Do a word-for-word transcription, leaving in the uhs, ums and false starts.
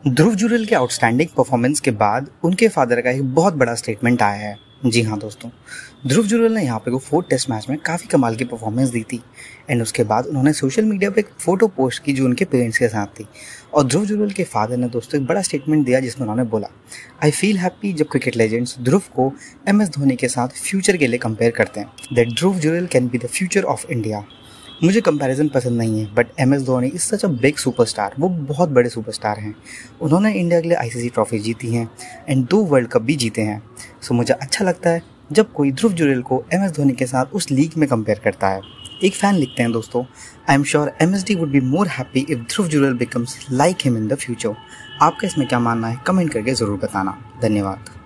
ध्रुव जुरेल के outstanding performance के बाद उनके फादर का एक बहुत बड़ा स्टेटमेंट आया है। जी हाँ दोस्तों, ध्रुव जुरेल ने यहाँ पे वो फोर्थ टेस्ट मैच में काफ़ी कमाल की परफॉर्मेंस दी थी एंड उसके बाद उन्होंने सोशल मीडिया पे एक फ़ोटो पोस्ट की जो उनके पेरेंट्स के साथ थी। और ध्रुव जुरेल के फादर ने दोस्तों एक बड़ा स्टेटमेंट दिया जिसमें उन्होंने बोला, आई फील हैप्पी जब क्रिकेट लेजेंड्स ध्रुव को एम एस धोनी के साथ फ्यूचर के लिए कंपेयर करते हैं, that Dhruv Jurel can be the future of India. मुझे कंपैरिजन पसंद नहीं है, but M S Dhoni is such a big superstar. वो बहुत बड़े सुपरस्टार हैं। उन्होंने इंडिया के लिए आई सी सी ट्रॉफी जीती हैं एंड दो वर्ल्ड कप भी जीते हैं। सो मुझे अच्छा लगता है जब कोई ध्रुव जुरेल को एम एस धोनी के साथ उस लीग में कंपेयर करता है। एक फ़ैन लिखते हैं दोस्तों, I am sure M S D would be more happy if Dhruv Jurel becomes like him in the future. आपका इसमें क्या मानना है, कमेंट करके ज़रूर बताना। धन्यवाद।